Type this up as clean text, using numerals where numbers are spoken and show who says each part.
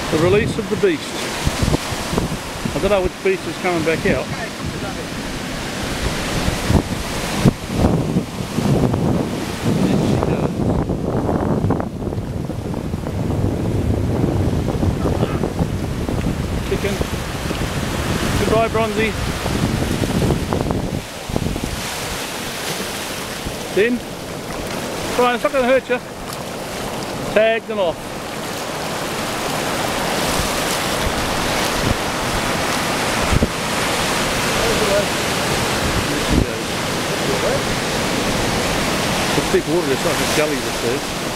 Speaker 1: The release of the beast. I don't know which beast is coming back out. Chicken. Goodbye, Bronzie. In. Fine, it's not going to hurt you. Tagged and off. It's deep water, it's not just gully this is.